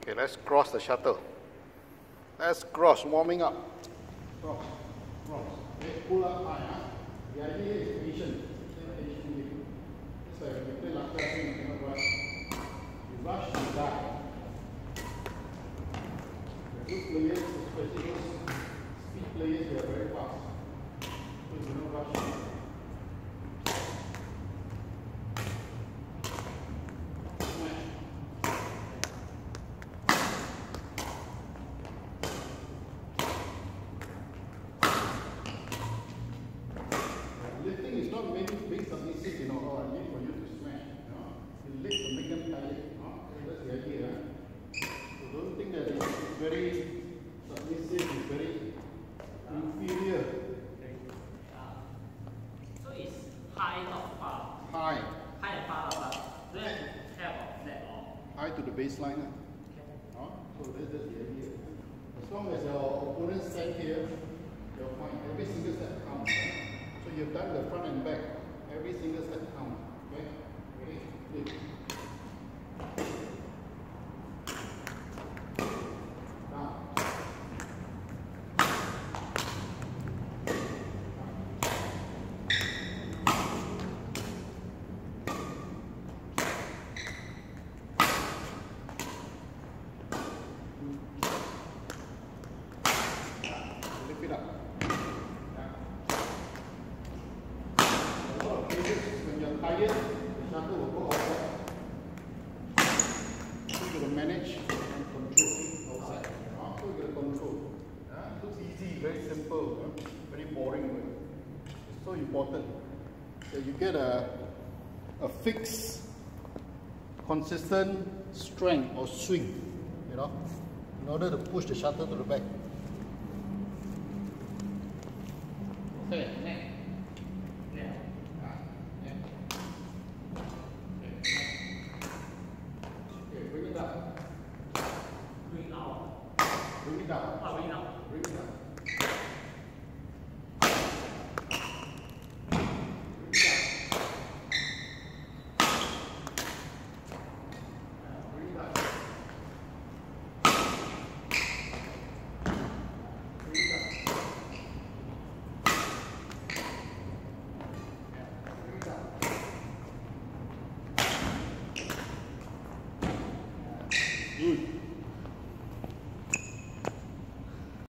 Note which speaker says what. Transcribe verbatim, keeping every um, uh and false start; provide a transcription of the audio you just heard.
Speaker 1: Okay, let's cross the shuttle. Let's cross, warming up. Cross, cross. Okay, pull up high. Huh? The idea is patient. Patient. So if you play like that, you cannot rush. You rush, you die. The good players, especially those speed players, they are very fast. So you don't rush. Lifting is not maybe being submissive, you know, or I need for you to smash, you know. You lift to make them tired, you know. So that's the idea. Huh? So don't think that it's very submissive, it's very inferior.
Speaker 2: So it's high, not far.
Speaker 1: High.
Speaker 2: High and far, but don't have of that all.
Speaker 1: High to the baseline. Huh? Huh? So that's, that's the idea. As long as your opponent set here, you're fine. Every single set counts. Huh? So you've done the front and back. Every single set count. Okay? Ready? Lift. Down. Lift it up. When you're tired, the shuttle will go outside. So you got to manage and control outside. Uh, so you got to control. Uh, it looks easy, very simple, uh, very boring. But it's so important that you get a, a fixed, consistent strength or swing, you know, in order to push the shuttle to the back. Okay, next. Bring it out. Bring it down.